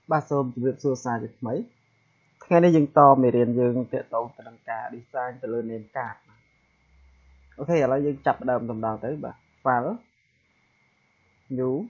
ba sôm chỉ việc xua xa được mấy nghe đây dừng to mày riêng dừng tiện tàu từ đằng cả design từ lên nền cả ok là dừng chập đầm tầm đào tới bà và đó nhú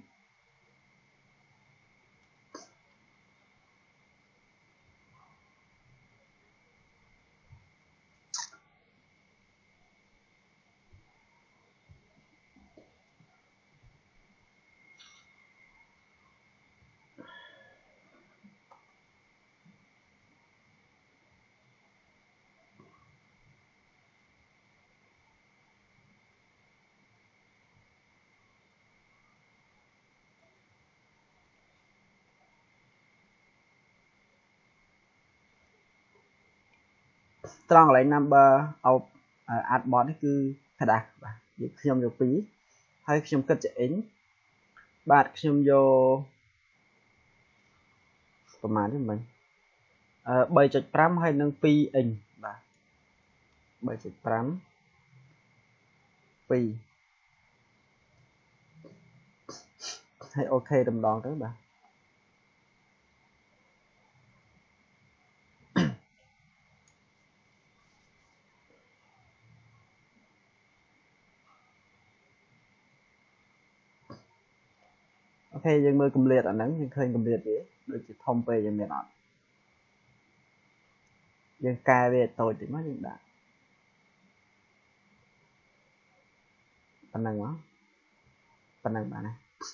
tròn lại number of add bot cứ khá đặc vàខ្ញុំយកពីរហើយខ្ញុំគិតជាអ៊ីងបាទខ្ញុំយកប្រហែលទេមិញ3.5 ហើយនឹង2អ៊ីងបាទ3.5 2ហើយអូខេតម្ដងទៅបាទអូខេយើងមើលកម្រិតអាហ្នឹងយើងឃើញកម្រិតវាដូចជាធំពេកយ៉ាងមានអត់យើងកែវាតូចតិចមកយើងដាក់ប៉ុណ្ណឹងមកប៉ុណ្ណឹងបាទណា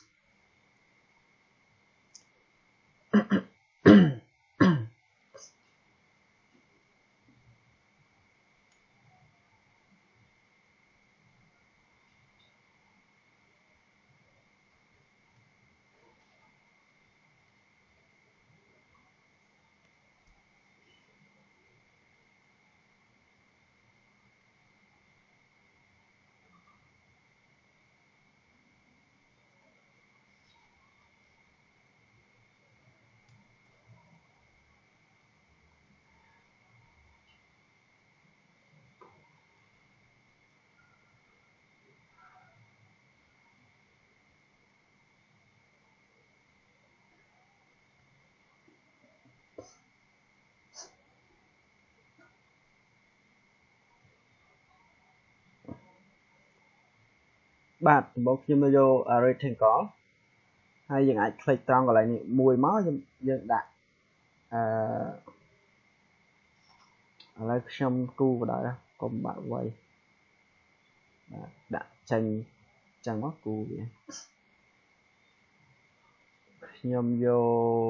បាទដំបូងខ្ញុំយក rectangle ហើយយើងអាច click ត្រង់កន្លែងនេះមួយមកយើងដាក់ឥឡូវខ្ញុំគូក៏ដែរកុំបាក់ໄວបាទដាក់ចេញចឹងមកគូវាខ្ញុំយក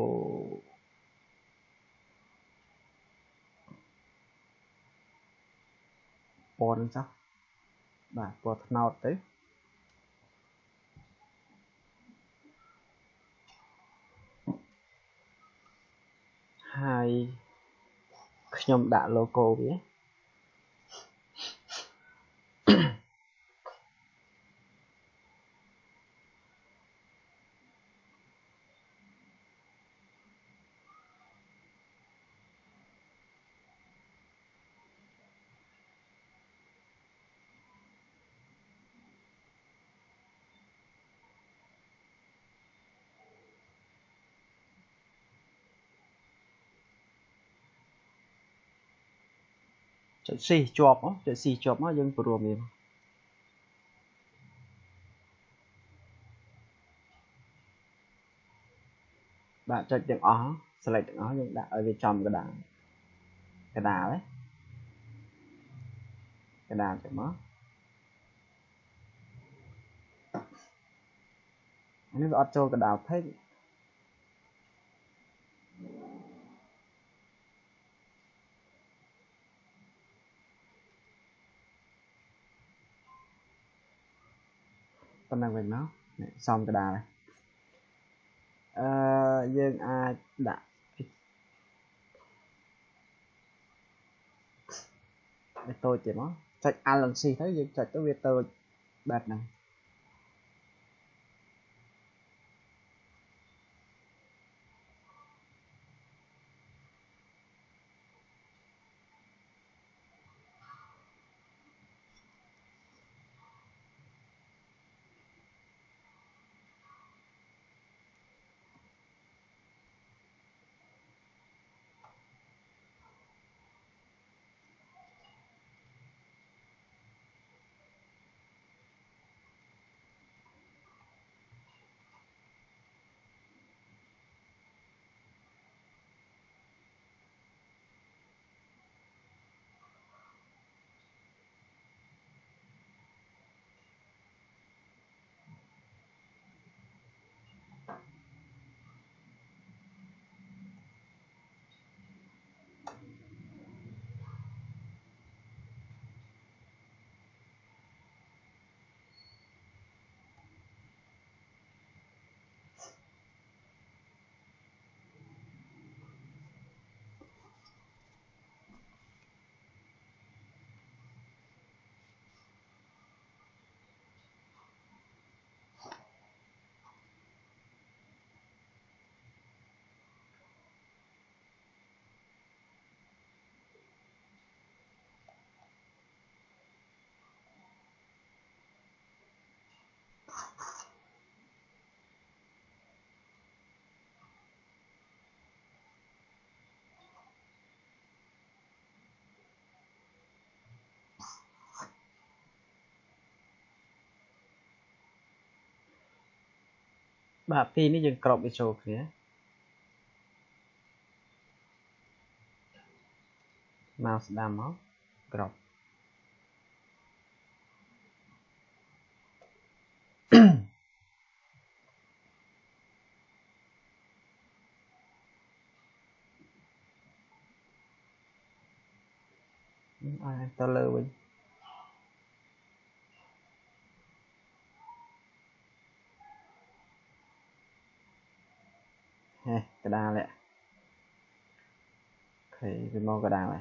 ពណ៌ចុះបាទពណ៌ត្នោតទៅហើយខ្ញុំដាក់ logo វាចុច C ជាប់ចុច C ជាប់មកយើងព្រមវាបាទចុចទាំងអស់ select ទាំងអស់យើងដាក់ឲ្យវាចំកដាលកដាលចឹងមកនេះវាអត់ចូលកដាលពេកប៉ុណ្ណឹងវិញមកសំកដាលយើងអាចដាក់វាតូចទៀតមកចុច Alt និង C ទៅយើងចុចទៅវាតូចបែបហ្នឹងបាទពីនេះយើងក្របវាចូលគ្នាមកស្ដាំមកក្របឲ្យទៅលើវិញហេកដាលនេះអូខេវាមកកដាលហើយ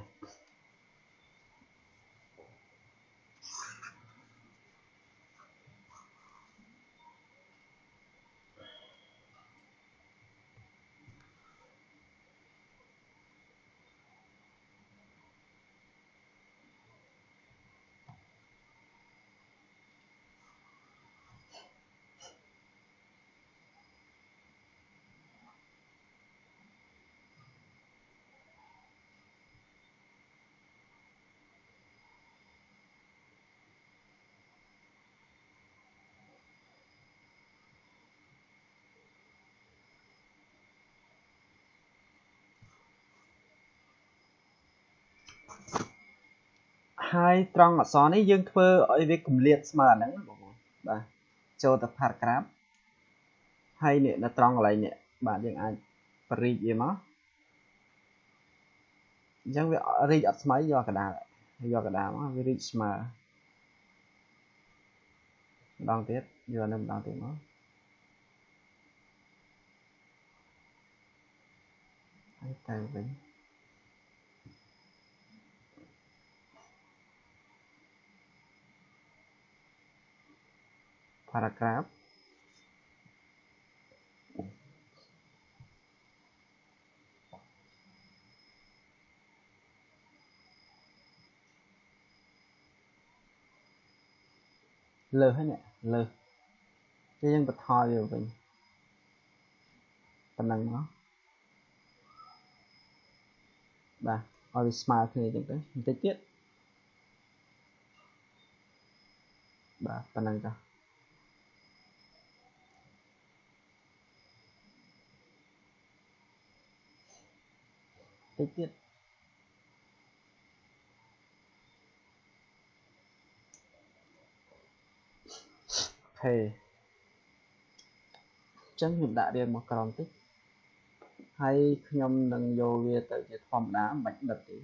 ហើយត្រង់អក្សរនេះយើងធ្វើឲ្យវាគម្លាតស្មើអាហ្នឹងបងប្អូនបាទចូលទៅ paragraph ហើយនេះនៅត្រង់កន្លែងនេះបាទយើងអាចបរិចវាមកអញ្ចឹងវារីកអត់ស្មើយកកដាលមកវារីកស្មើម្ដងទៀតយកម្ដងទៀតមកហើយទៅវិញ paragraph លើសហើយនេះលើសគេយើងបន្ថយវាវិញប៉ុណ្ណឹងមកបាទឲ្យវាស្មើគ្នាអញ្ចឹងទៅបន្តិចទៀតបាទប៉ុណ្ណឹងចុះបន្តិចទៀតអូខេអញ្ចឹងខ្ញុំដាក់រៀងមកក្រោមតិចហើយខ្ញុំនឹងយកវាទៅជាធម្មតាមិនបាច់ដិតទេ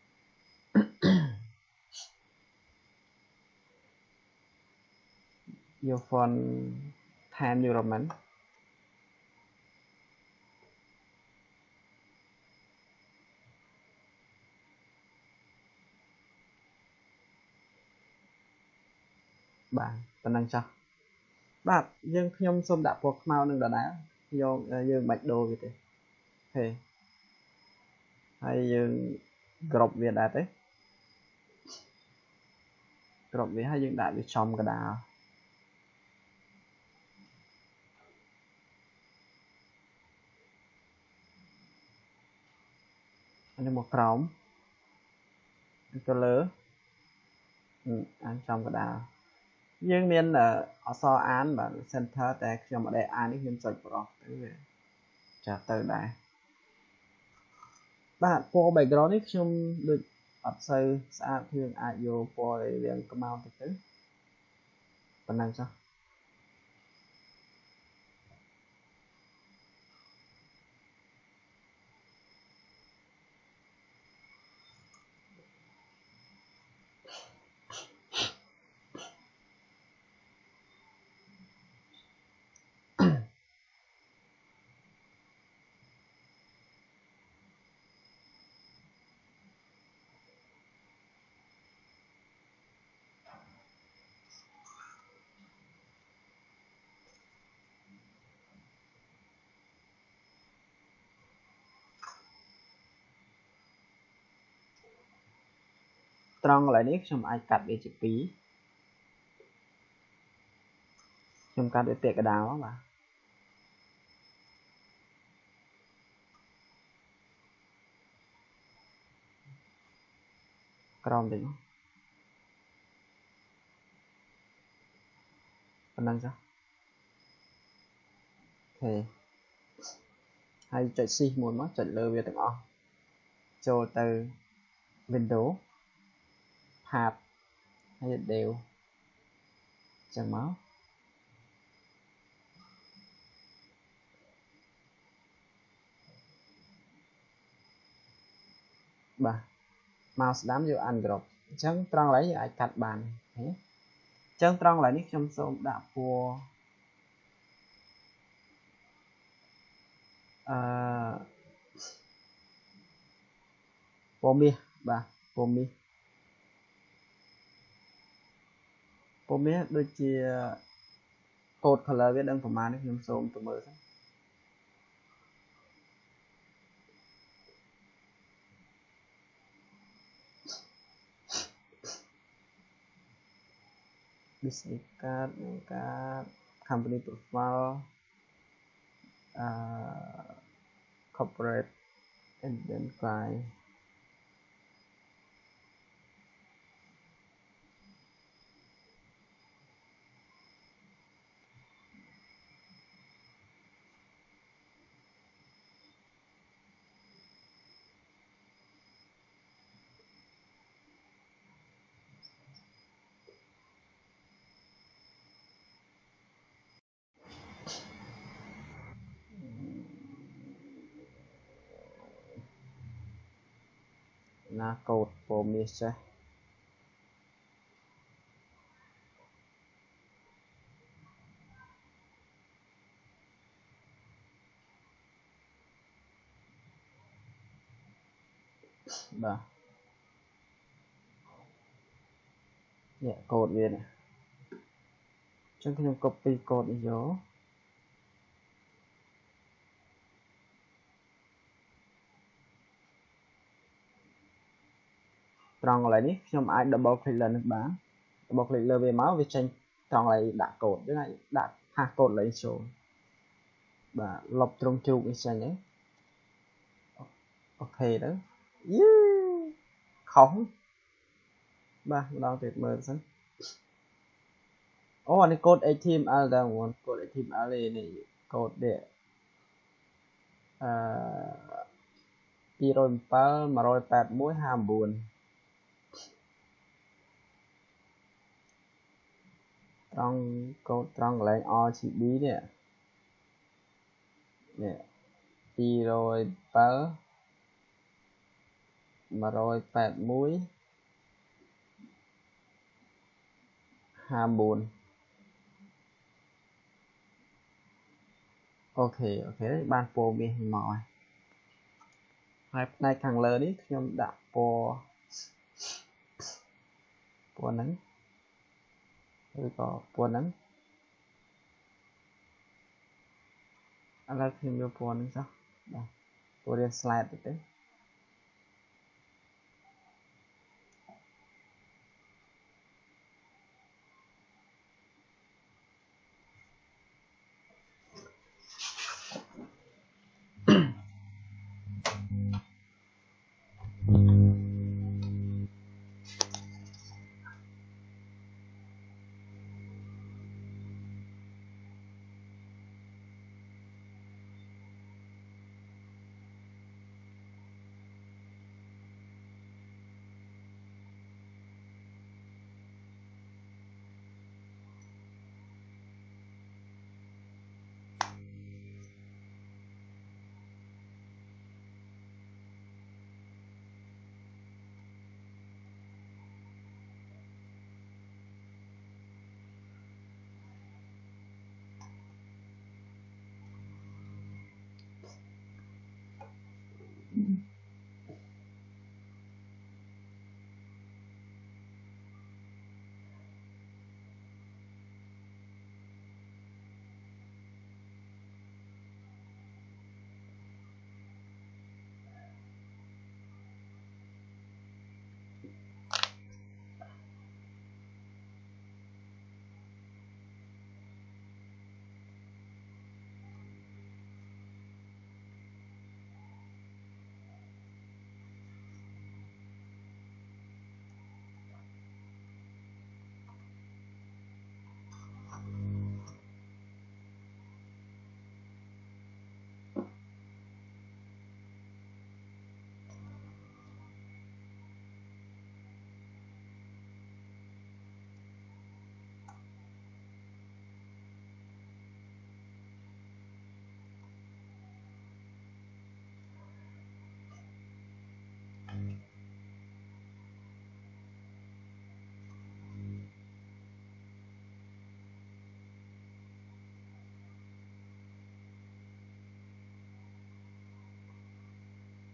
យក font Times New Roman បាទប៉ុណ្ណឹងចុះបាទខ្ញុំសូមដាក់ពណ៌ខ្មៅនឹងដដែលយកយើងមិនបាច់ដូរវាទេអូខេហើយយើងគ្រប់វាដែរទេគ្រប់វាហើយយើងដាក់វាចំកដាលនេះមកក្រោមទៅលើអានចំកដាលយើងមានអក្សរអានបាទ center តែខ្ញុំអត់ដែលអាននេះខ្ញុំចុចប្រអស់ទៅវាចាស់ទៅដែរបាទពណ៌ background នេះខ្ញុំដូចអត់សូវស្អាតយើងអាចយកពណ៌រាងខ្មៅទៅប៉ុណ្ណឹងចុះត្រង់កន្លែងនេះខ្ញុំអាចកាត់វាជា2ខ្ញុំកាត់វាពាក្យកដាលបាទក្រោមតិចប៉ុណ្ណឹងចុះ OK ហើយចុច shift មួយមកចុចលើវាទាំងអស់ចូលទៅ window path ហើយ del ចឹងមកបាទ mouse ស្ដាំយក ungroup អញ្ចឹងត្រង់កន្លែងយើងអាចកាត់បានអញ្ចឹងត្រង់កន្លែងនេះខ្ញុំសូមដាក់ពណ៌ពណ៌មាសបាទពណ៌មាសដូចជា code color វាដឹងប្រហែលនេះខ្ញុំសូមទៅមើលសិនbusiness card និងការ company profile corporate identify ណា code ពណ៌មាសចេះបាទនេះ code វានេះអញ្ចឹងខ្ញុំ copy code នេះយកត្រង់កន្លែងនេះខ្ញុំអាច double click លើនេះបាន double click លើវាមកវាចេញត្រង់កន្លែងដាក់ code យើងអាចដាក់ hash code លេខចូលបាទលុបត្រង់ជូកនេះចេញទៅអូខេទៅយេខុសបាទម្ដងទៀតមើលសិនអូអានេះ code HTML តើបង code HTML នេះ code នេះ207 181 59ត្រង់ code ត្រង់កន្លែង RGB នេះ207 181 59អូខេបានពណ៌មាសមកហើយផ្នែកខាងលើនេះខ្ញុំដាក់ពណ៌ហ្នឹងឬក៏ពណ៌ហ្នឹងឥឡូវខ្ញុំយកពណ៌ហ្នឹងចុះបាទពណ៌រាង slide ទៅ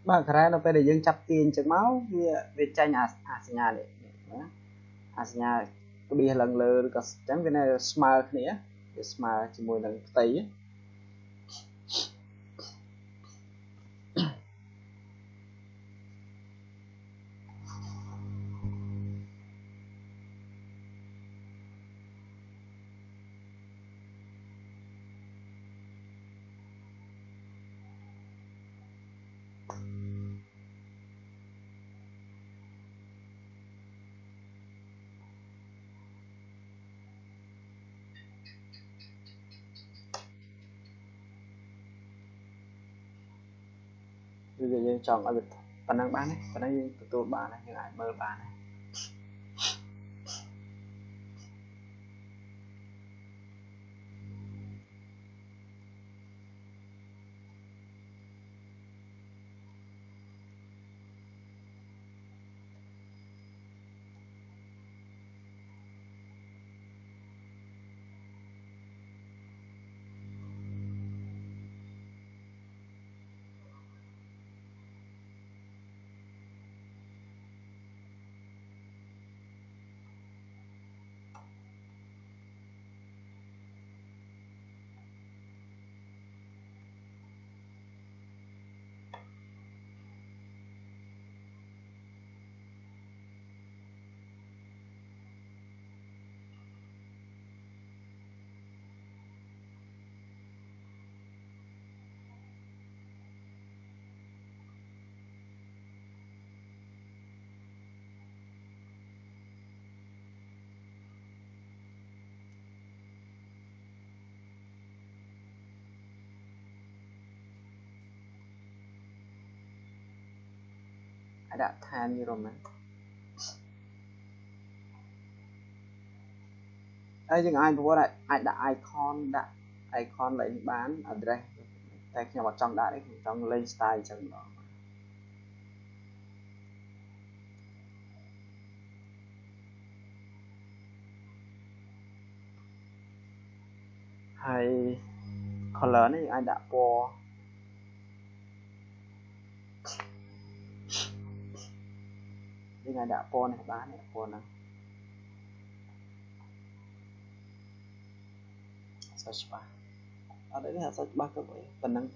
bạn cái nó phải để dương chập tiền chừng máu việc tranh nhà để nhà có bị lần lừa có chẳng cái này smart nữa smart chỉ mùi lần tí bây giờ dương chọn ở việc phần năng bán này phần năng dương tụi bạn này như ai mơ bạn này đã than như rồi mà đây nhưng ai có lại ai đã icon lấy bán address đây khi vào trong đã đấy trong lên style chẳng đó hay color này ai đã po nhưng ai đã po này bán này po nào search bar ở đây là search bar các bạn phần năng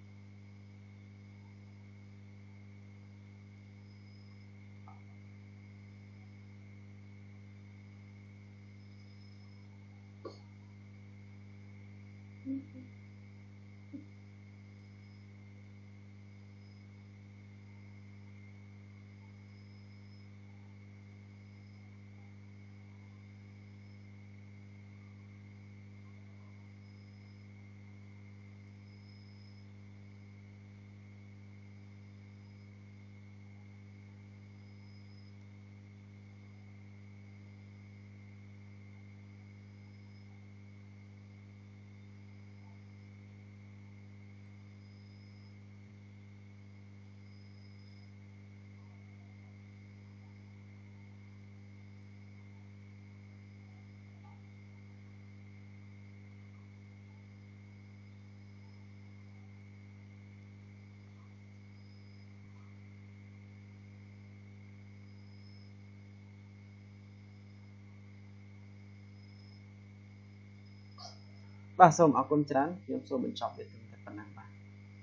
bà xôm ở con tránខ្ញុំសូមបញ្ចប់វាត្រឹមតែប៉ុណ្ណឹងបាទ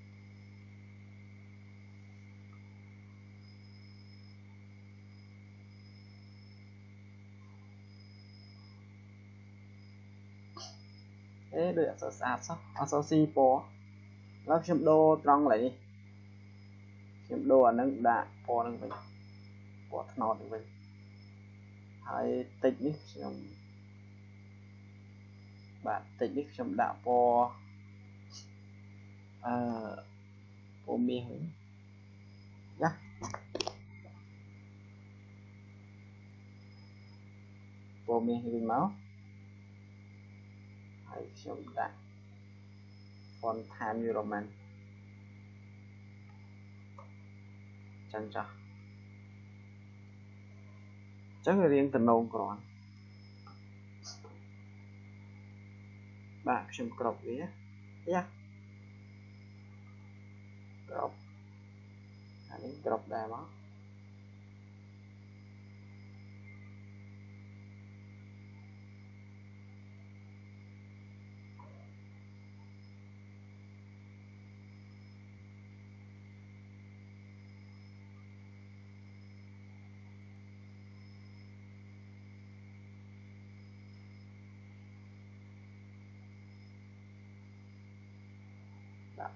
ដូចអក្សរស្អាតសោះអក្សរ C ពណ៌ឥឡូវខ្ញុំដូរត្រង់កន្លែងនេះខ្ញុំដូរអានឹងដាក់ពណ៌នឹងវិញពណ៌ត្នោតនឹងវិញហើយតិចនេះខ្ញុំបាទតិចនេះខ្ញុំដាក់ពណ៌ពណ៌មាសវិញណាពណ៌មាសវិញមកហើយខ្ញុំដាក់ font Times New Roman ចឹងចាស់ចឹងរៀងតំណងគ្រាន់បាទខ្ញុំក្របវាយ៉ាក្របនេះ drop ដែរមកដាក់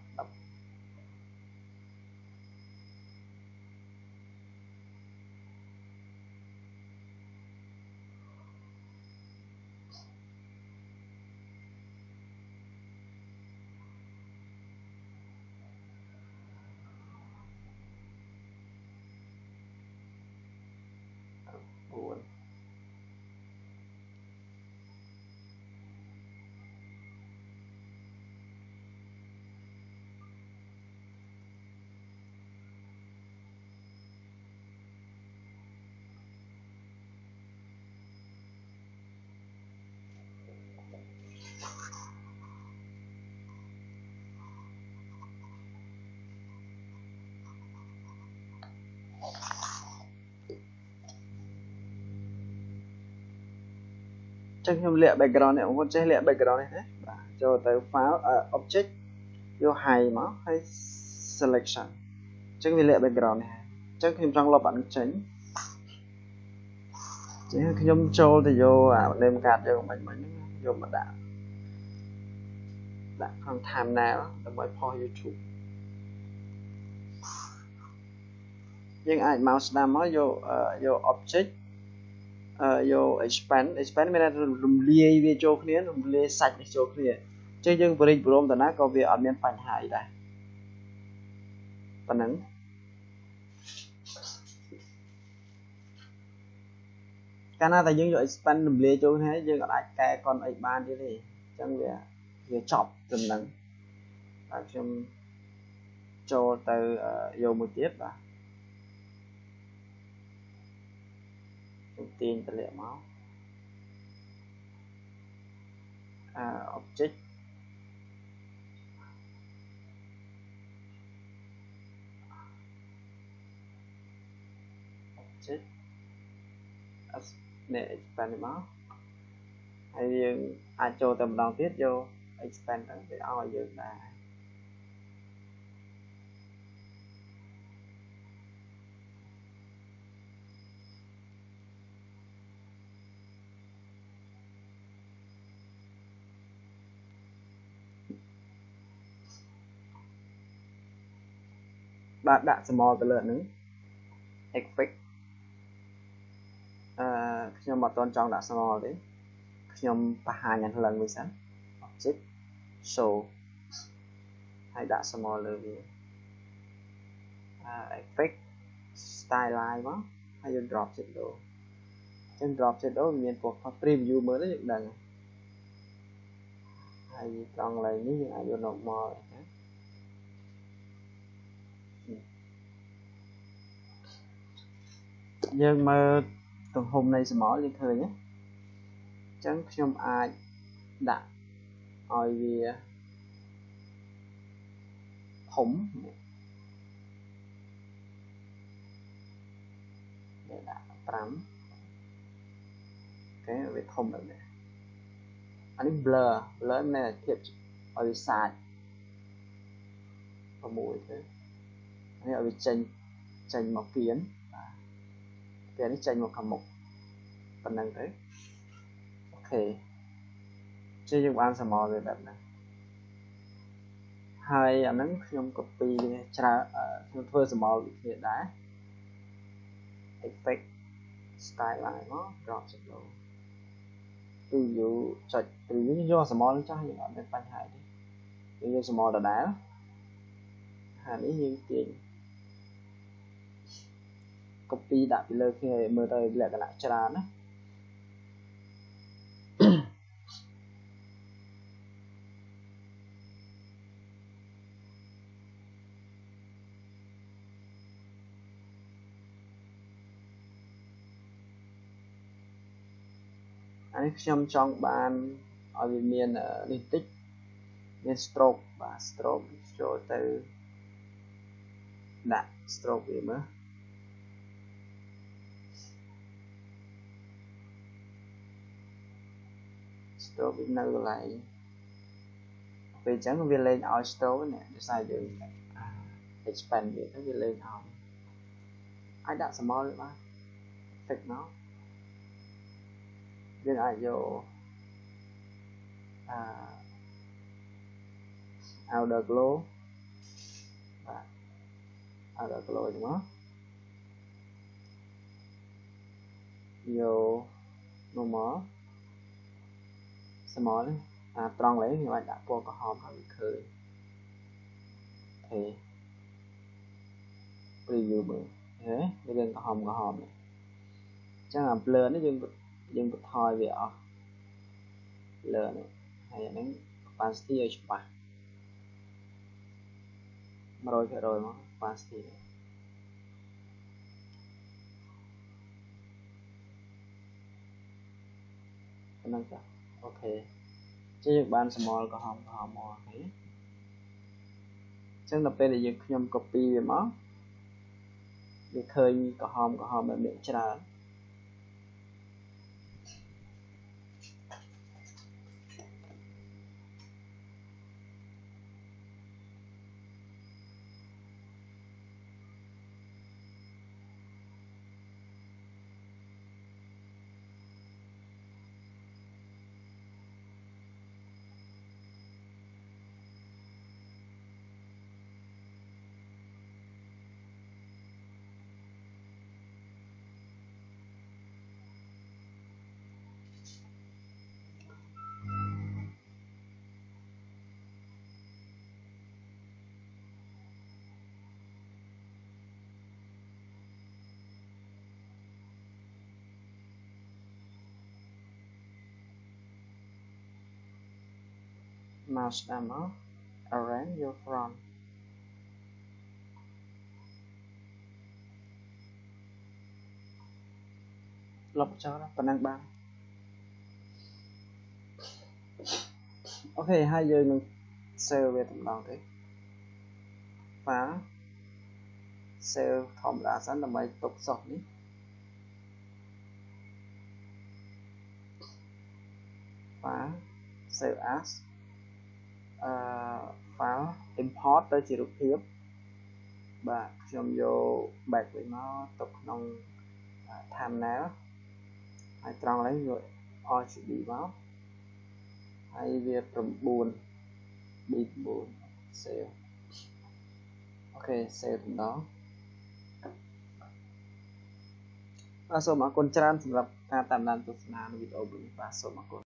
104 ចឹងខ្ញុំលាក់ background នេះបងប្អូនចេះលាក់ background នេះណាបាទចូលទៅ file object យក hide មកហើយ selection ចឹងវាលាក់ background នេះហើយចឹងខ្ញុំចង់លុបអានេះចេញចឹងខ្ញុំចូលទៅយកអា name card យើងមិញហ្នឹងយកមកដាក់ក្នុង thumbnail ដើម្បីផុស YouTube យើងអាចមកស្ដាំមកយក object យក expand មានតែរំលាយវាចូលគ្នារំលាយសាច់នេះចូលគ្នាអញ្ចឹងយើងបរិយាព្រមតាណាក៏វាអត់មានបញ្ហាអីដែរប៉ុណ្ណឹងកាលណាតែយើងយក expand រំលាយចូលគ្នាយើងអាចកែកុនអីបានទៀតទេអញ្ចឹងវាចប់ត្រឹមហ្នឹងហើយខ្ញុំចូលទៅយកមួយទៀតបាទខ្ញុំទាញតម្លាក់មកobjectនេះ expand មកហើយយើងអាចចូលទៅម្ដងទៀតយក expand ទៅវាឲ្យយើងដែរបាទដាក់ small ទៅលើហ្នឹង effect ខ្ញុំអត់ទាន់ចង់ដាក់ small ទេខ្ញុំបង្ហាញអាឡើងមួយសិន object show ហើយដាក់ small លើវាeffect stylize មកហើយយើង drop shadow អញ្ចឹង drop shadow មានពណ៌ preview មើលទៅយើងដឹងហើយត្រង់ឡើងនេះយើងអាចយក normal យើងមើលទំហំនៃ small យើងឃើញណាអញ្ចឹងខ្ញុំអាចដាក់ឲ្យវាធំដាក់5អូខេវាធំដល់នេះអានេះ blur មែនធៀបឲ្យវាសាច6ទៅនេះឲ្យវាចេញមកគៀនបាទពេលនេះចេញមកខាងមុខប៉ុណ្ណឹងទៅអូខេជាយើងបានសមល់វាបែបហ្នឹងហើយអាហ្នឹងខ្ញុំ copy វាច្រើនខ្ញុំធ្វើសមល់ដូចគ្នាដែរ effect stylize មក drop shadow preview ចុច preview យកសមល់ចាស់យើងអត់មានបញ្ហាទេយើងយកសមល់ដដែលហើយនេះយើងទាញ copy ដាក់ពីលើគ្នាមើលទៅលក្ខណៈច្រើនណាអានេះខ្ញុំចង់បានឲ្យវាមាននេះតិចមាន stroke បាទ stroke ចូលទៅ đặt stroke về mới stroke bị nâng lại vì chẳng viên lên ở stroke nè để sai được expand về cái viên lên hồng ai đặt small mà thích nó viên ai vô outer glow và outer glow đúng không vô normal small tròn lấy nhưng mà đã vô có hòm hơi khơi thì preview bự thế bây có hòm này chắc là blur nó dừng thôi về ở blur này hay nó opacity ở chụp bài mà rồi nó opacity này nâng cả ok chứ bạn small có hòm mò thế chắc là bên này nhầm copy về máu vì khơi có hòm là miệng trà mouse down nó arrange your front lọc cho nó phần năng ban ok 2 giờ mình sale về tầm đòn thế phá sale thòm đã sẵn là mấy tục sọc ní phá sale as phá import tới chỉ được hiếp và trong vô bạc với nó tục nông tham ná hay tròn lấy rồi o chỉ bị máu hay việc buồn bị buồn sale ok sale tầm đó và số mà con tràn សម្រាប់ការតាមដានទស្សនានៅវីដេអូនេះបាទសូមអរគុណ